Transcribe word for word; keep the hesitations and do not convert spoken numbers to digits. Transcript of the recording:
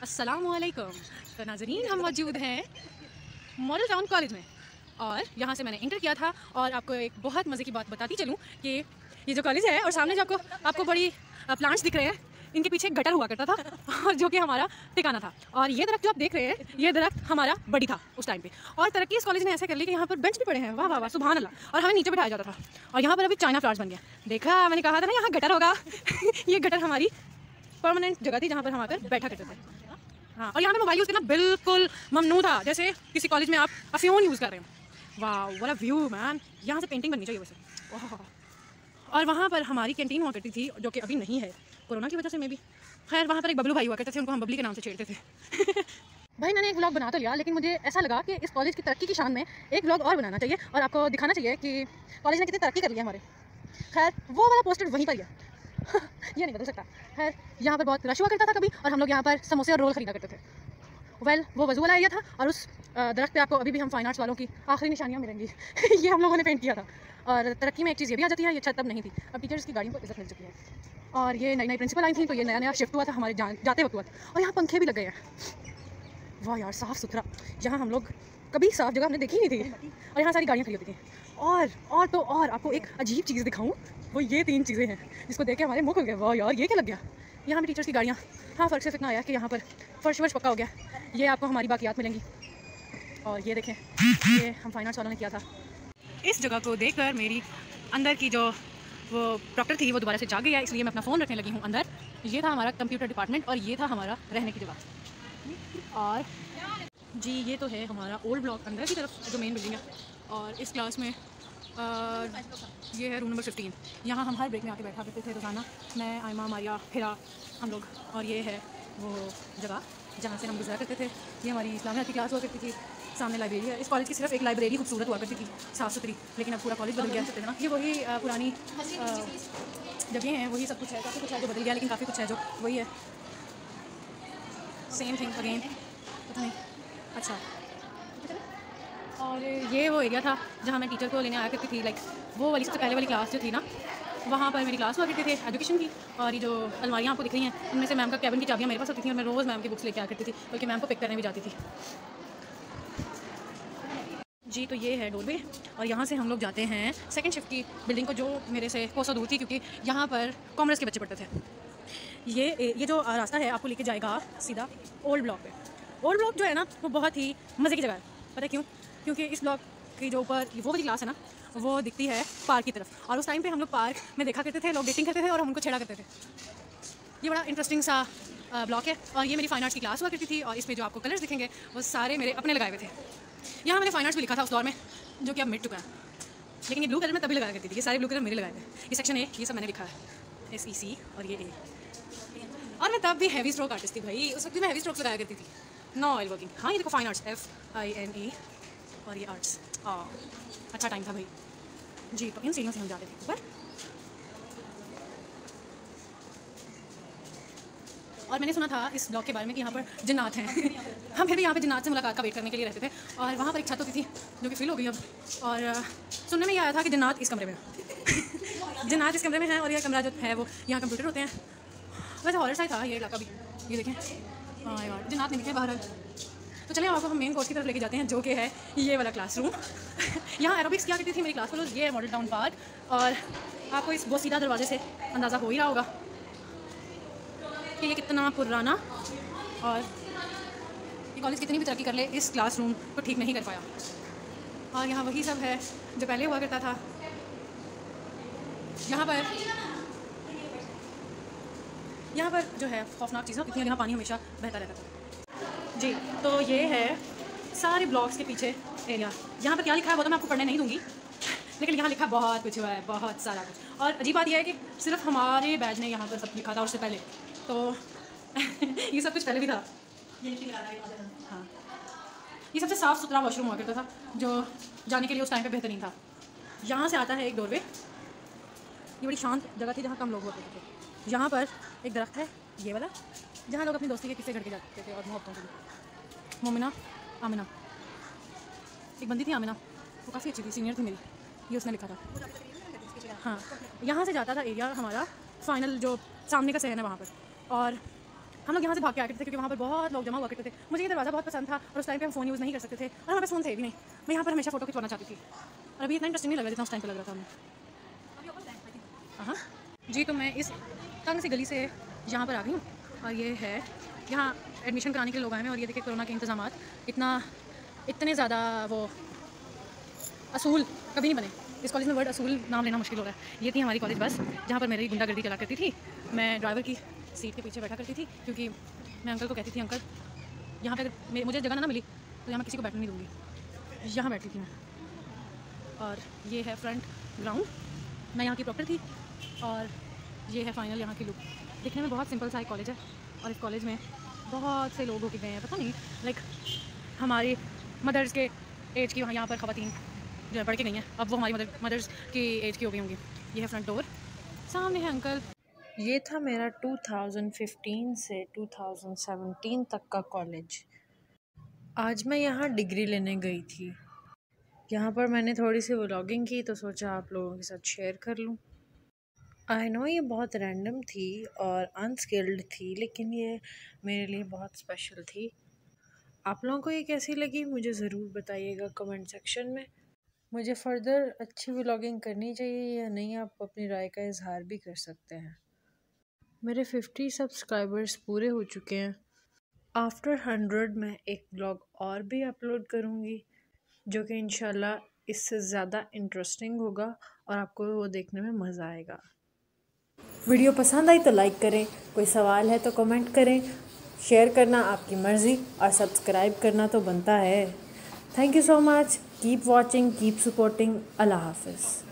अस्सलामुअलैकुम। तो नाज़रीन, हम मौजूद हैं मॉडल टाउन कॉलेज में और यहाँ से मैंने इंटर किया था। और आपको एक बहुत मज़े की बात बताती चलूँ कि ये जो कॉलेज है और सामने जो आपको आपको बड़ी प्लांट्स दिख रहे हैं, इनके पीछे एक गटर हुआ करता था और जो कि हमारा ठिकाना था। और ये दरख्त जो आप देख रहे हैं, ये दरख्त हमारा बड़ी था उस टाइम पे। और तरक्की इस कॉलेज ने ऐसे कर ली कि यहाँ पर बेंच भी पड़े हैं, वाह वाह वाह, सुभान अल्लाह। और हमें नीचे बिठाया जाता था। और यहाँ पर अभी चाइना फ्लावर्स बन गया। देखा, मैंने कहा था ना यहाँ गटर होगा। ये गटर हमारी परमानेंट जगह थी जहाँ पर हम आकर बैठा करते थे। हाँ, और यहाँ पे मोबाइल यूज़ करना बिल्कुल ममनू था, जैसे किसी कॉलेज में आप अफियोन यूज़ कर रहे हो। वाह, व्हाट अ व्यू मैन। यहाँ से पेंटिंग बननी चाहिए वैसे। और वहाँ पर हमारी कैंटीन हुआ करती थी, जो कि अभी नहीं है कोरोना की वजह से। मैं भी खैर वहाँ पर एक बबलू भाई हुआ करते थे, उनको हम बबली के नाम से छेड़ते थे। भाई, मैंने एक व्लॉग बना तो लिया, लेकिन मुझे ऐसा लगा कि इस कॉलेज की तरक्की की शान में एक व्लॉग और बनाना चाहिए और आपको दिखाना चाहिए कि कॉलेज ने कितनी तरक्की कर ली है हमारे। खैर, वो वाला पोस्टर वहीं पर ही है। ये नहीं बदल सकता। खैर, यहाँ पर बहुत रश हुआ करता था कभी, और हम लोग यहाँ पर समोसे और रोल खरीदा करते थे। वेल well, वो वजू वाला एरिया था। और उस दरख्त पे आपको अभी भी हम फाइन आर्ट्स वालों की आखिरी निशानियाँ मिलेंगी। ये हम लोगों ने पेंट किया था। और तरक्की में एक चीज़ ये भी आ जाती है, ये छत तब नहीं थी, अब टीचर्स की गाड़ियों को इज्जत मिल चुकी है। और ये नई नई प्रिंसिपल आई थी, तो ये नया नया शिफ्ट हुआ था हमारे जा, जाते वक्त हुआ था। और यहाँ पंखे भी लग गए हैं। वाह यार, साफ़ सुथरा। यहाँ हम लोग कभी साफ़ जगह हमने देखी नहीं थी। और यहाँ सारी गाड़ियाँ खड़ी होती थी। और और तो और आपको एक अजीब चीज़ दिखाऊँ, वो ये तीन चीज़ें हैं जिसको देख के हमारे मुँह खुल गए। वाह यार, ये क्या लग गया। यहाँ भी टीचर्स की गाड़ियाँ। हाँ, फ़र्क सिर्फ इतना आया कि यहाँ पर फर्श वर्श पक्का हो गया। ये आपको हमारी बाकियात मिलेंगी। और ये देखें, ये हम फाइन आर्ट्स वालों ने किया था। इस जगह को देखकर मेरी अंदर की जो वो डॉक्टर थी वो दोबारा से जाग गया, इसलिए मैं अपना फ़ोन रखने लगी हूँ अंदर। ये था हमारा कंप्यूटर डिपार्टमेंट और ये था हमारा रहने की जगह। और जी, ये तो है हमारा ओल्ड ब्लॉक अंदर की तरफ जो मेन बिल्डिंग है। और इस क्लास में आ, ये है रूम नंबर फिफ्टीन। यहाँ हम हर ब्रेक में आके बैठा करते थे रोज़ाना, मैं, आयमा, मारिया, फिरा, हम लोग। और ये है वो जगह जहाँ से हम गुजरा करते थे। ये हमारी इस्लामिया की क्लास हुआ करती थी। सामने लाइब्रेरी है। इस कॉलेज की सिर्फ एक लाइब्रेरी खूबसूरत हुआ करती थी, साफ़ सुथरी, लेकिन अब पूरा कॉलेज बदल गया। ये वही पुरानी जगह हैं, वही सब कुछ है। काफ़ी कुछ है जो बदल गया, लेकिन काफ़ी कुछ है जो वही है, सेम थिंग अगेन। पता नहीं। अच्छा, और ये वो एरिया था जहाँ मैं टीचर को लेने आया करती थी। लाइक वो वाली सबसे पहले वाली क्लास जो थी ना, वहाँ पर मेरी क्लास हुआ करती थी एजुकेशन की। और ये जो अलमारियाँ आपको दिख रही हैं, इनमें से मैम का कैबिन की चाबियाँ मेरे पास होती थी और मैं रोज़ मैम की बुक्स लेके आया करती थी, बल्कि मैम को पिक करने भी जाती थी। जी, तो ये है डोरवे। और यहाँ से हम लोग जाते हैं सेकंड शिफ्ट की बिल्डिंग को, जो मेरे से कोसों दूर थी, क्योंकि यहाँ पर कॉमर्स के बच्चे पढ़ते थे। ये ये जो रास्ता है आपको लेके जाएगा सीधा ओल्ड ब्लॉक पे। ओल्ड ब्लॉक जो है ना, वो बहुत ही मज़े की जगह है। पता है क्यों? क्योंकि इस ब्लॉक की जो ऊपर वो वाली क्लास है ना, वो दिखती है पार्क की तरफ। और उस टाइम पे हम लोग पार्क में देखा करते थे, लोग डेटिंग करते थे और हम उनको छेड़ा करते थे। ये बड़ा इंटरेस्टिंग सा ब्लॉक है। और ये मेरी फाइन आर्ट्स की क्लास हुआ करती थी। और इसमें जो आपको कलर्स दिखेंगे वो सारे मेरे अपने लगाए हुए थे। यहाँ मैंने फाइन आर्ट्स भी लिखा था उस दौर में, जो कि अब मिट चुका है, लेकिन ये ब्लू कलर में तभी लगाया करती थी। ये सारे ब्लू कलर मेरे लगाए थे। ये सेक्शन ए, ये सब मैंने लिखा है, एस ई सी, और ये ए। और मैं तब भी हैवी स्ट्रोक आर्टिस्ट थी भाई, उस वक्त भी मैं हैवी स्ट्रोक्स लगाया करती थी, नो ऑयल वर्किंग। हाँ, ये देखो fine arts, F I N E, और ये आर्ट्स। हाँ, अच्छा टाइम था भाई। जी, तो इन सीढ़ियों से हम जाते थे ऊपर। और मैंने सुना था इस ब्लॉक के बारे में कि यहाँ पर जिन्नात हैं। हम फिर भी यहाँ पे जिन्नात से मुलाकात का वेट करने के लिए रहते थे। और वहाँ पर एक छत होती थी जो कि फिल हो गई अब। और सुनने में ये आया था कि जिन्नात इस कमरे में है। जिन्नात इस कमरे में है और यह कमरा जो है वो यहाँ कंप्यूटर होते हैं। वैसे हॉरर सा ही था ये इलाका भी। ये देखें, हाँ यार, जिन्नात नहीं दिखे बाहर। तो चलिए आपको हम मेन कोर्स की तरफ लेके जाते हैं, जो कि है ये वाला क्लासरूम। यहाँ एरोबिक्स किया करती थी मेरी क्लास फेलोज। ये है मॉडल टाउन पार्क। और आपको इस बहुत सीधा दरवाजे से अंदाज़ा हो ही रहा होगा कि ये कितना पुराना। और ये कॉलेज कितनी भी तरक्की कर ले, इस क्लासरूम को ठीक नहीं कर पाया। और यहाँ वही सब है जो पहले हुआ करता था। यहाँ पर यहाँ पर जो है खौफनाक चीज़ें होती थी। यहाँ पानी हमेशा बहता रहता था। जी, तो ये है सारे ब्लॉक्स के पीछे एरिया। यहाँ पर क्या लिखा है वो तो मैं आपको पढ़ने नहीं दूँगी, लेकिन यहाँ लिखा बहुत कुछ हुआ है, बहुत सारा कुछ। और अजीब बात यह है कि सिर्फ हमारे बैच ने यहाँ पर सब लिखा था, उससे पहले तो ये सब कुछ पहले भी था। हाँ, ये सबसे साफ़ सुथरा वॉशरूम हुआ करता था, जो जाने के लिए उस टाइम पे बेहतरीन था। यहाँ से आता है एक डोरवे। ये बड़ी शांत जगह थी जहाँ कम लोग होते थे। यहाँ पर एक दरख्त है, ये वाला, जहाँ लोग अपनी दोस्ती के किस्से करके जाते थे और मोहब्बतों के। मोमिना, आमिना, एक बंदी थी आमिना, वो काफ़ी अच्छी थी, सीनियर थी मेरी। ये उसने लिखा था। हाँ, यहाँ से जाता था एरिया हमारा फाइनल, जो सामने का सहन है वहाँ पर। और हम लोग यहाँ से भाग के आ करते थे क्योंकि वहाँ पर बहुत लोग जमा हुआ करते थे। मुझे ये दरवाज़ा बहुत पसंद था और उस टाइम पे हम फ़ोन यूज़ नहीं कर सकते थे और हमारे पास फ़ोन थे भी नहीं। मैं यहाँ पर हमेशा फ़ोटो खिंचवाना चाहती थी और अभी इतना इंटरेस्टिंग नहीं लग रहा जितना उस टाइम पर लग रहा था हमें। हाँ जी, तो मैं इस तंग सी गली से यहाँ पर आ गई हूँ और ये है यहाँ एडमिशन कराने के लिए लोग आए हैं। और ये देखिए कोरोना के इंतजाम इतना इतने ज़्यादा वो असूल कभी नहीं बने। इस कॉलेज में वर्ड असूल नाम लेना मुश्किल हो रहा है। ये थी हमारी कॉलेज बस जहाँ पर मेरी गुंडागर्दी चला करती थी। मैं ड्राइवर की सीट के पीछे बैठा करती थी क्योंकि मैं अंकल को कहती थी अंकल यहाँ पे अगर मुझे जगह ना मिली तो यहाँ मैं किसी को बैठने नहीं दूँगी। यहाँ बैठती थी मैं। और ये है फ्रंट ग्राउंड, मैं यहाँ की प्रॉपर थी और ये है फाइनल यहाँ की लुक। दिखने में बहुत सिंपल सा एक कॉलेज है और इस कॉलेज में बहुत से लोग होके गए हैं, पता नहीं लाइक हमारी मदर्स के एज की वहाँ यहाँ पर ख़वातीन जो पढ़ के गई हैं, अब वो हमारी मदर मदर्स की एज की हो गई होंगी। ये है फ्रंट डोर, सामने है अंकल। ये था मेरा दो हज़ार पंद्रह से दो हज़ार सत्रह तक का कॉलेज। आज मैं यहाँ डिग्री लेने गई थी। यहाँ पर मैंने थोड़ी सी व्लॉगिंग की तो सोचा आप लोगों के साथ शेयर कर लूँ। आई नो ये बहुत रैंडम थी और अनस्किल्ड थी, लेकिन ये मेरे लिए बहुत स्पेशल थी। आप लोगों को ये कैसी लगी मुझे ज़रूर बताइएगा कमेंट सेक्शन में। मुझे फर्दर अच्छी व्लॉगिंग करनी चाहिए या नहीं, आप अपनी राय का इजहार भी कर सकते हैं। मेरे पचास सब्सक्राइबर्स पूरे हो चुके हैं। आफ्टर हंड्रेड मैं एक व्लॉग और भी अपलोड करूँगी जो कि इंशाल्लाह इससे ज़्यादा इंटरेस्टिंग होगा और आपको वो देखने में मज़ा आएगा। वीडियो पसंद आई तो लाइक करें, कोई सवाल है तो कमेंट करें, शेयर करना आपकी मर्ज़ी और सब्सक्राइब करना तो बनता है। Thank you so much, keep watching, keep supporting. अल्लाह हाफिज़।